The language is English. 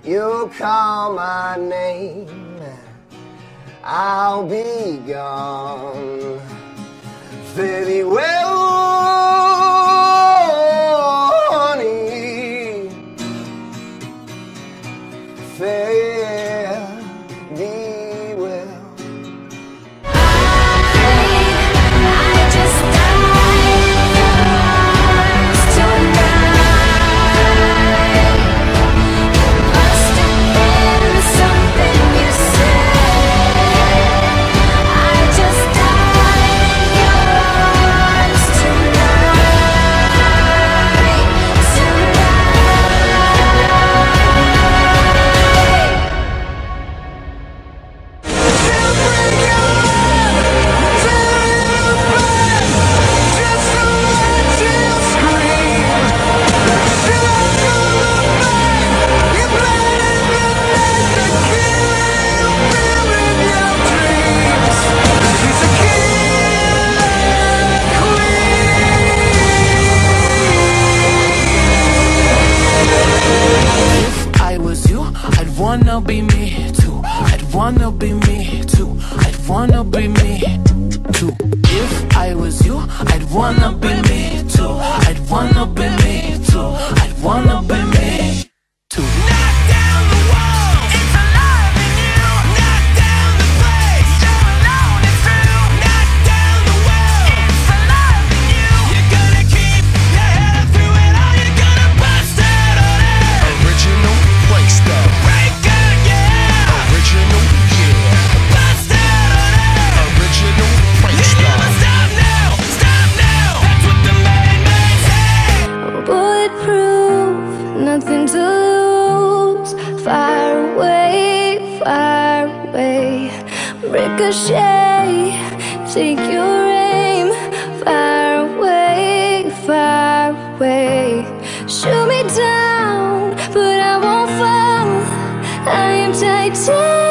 you call my name, I'll be gone. Fare thee well, honey. Fare thee well. I just died tonight. Must have been something you said. I just died in your arms tonight. If I was you, I'd wanna be me too. I'd wanna be me too. I'd wanna be me too. If I was you, I'd wanna be me too. I'd wanna be me too. I'd wanna be me too. Knock down the walls, it's alive in you. Knock down the place, you're alone and through. Knock down the world, it's alive in you. You're gonna keep your head up through it all. You're gonna bust out on it. Original Trickster. Breaker, yeah. Original, yeah. Bust out on it. Original Trickster. You never stop now, stop now. That's what the main man said. Bulletproof, nothing to lose. Far away, far away. Ricochet, take your aim. Far away, far away. Shoot me down, but I won't fall. I am titanium.